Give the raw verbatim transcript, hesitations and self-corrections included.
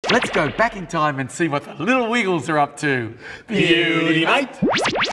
Let's go back in time and see what the Little Wiggles are up to. Beauty, mate.